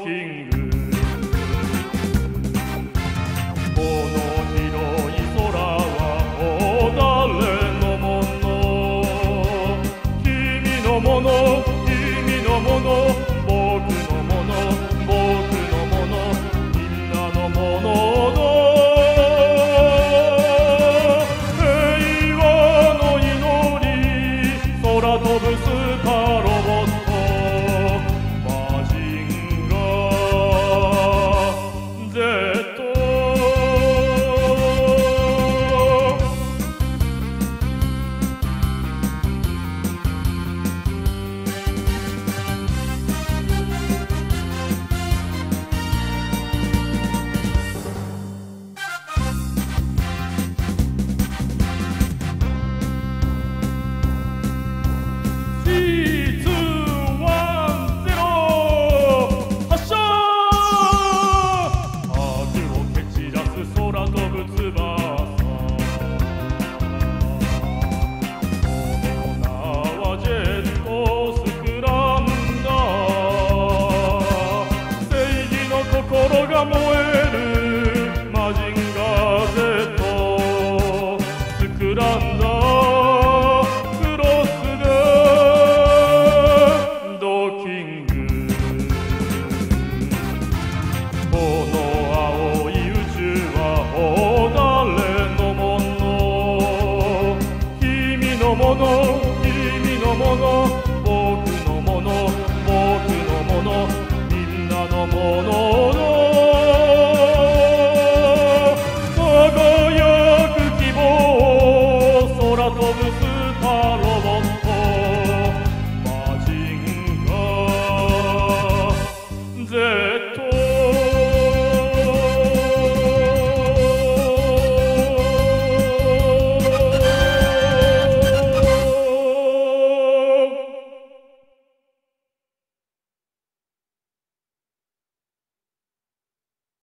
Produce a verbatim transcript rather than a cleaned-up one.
キング。この広い空はもう誰のもの。君のもの、君のもの、僕のもの、僕のもの、みんなのものだ。平和の祈り、空飛ぶスーパーロボット、マジンガー Z。心が燃えるマジンガー Z。 膨らんだクロスでドキング。この青い宇宙はもう誰のもの。君のもの、君のもの、僕のもの、僕のもの、みんなのものだ。飛ぶスーパーロボット、マジンガー Z。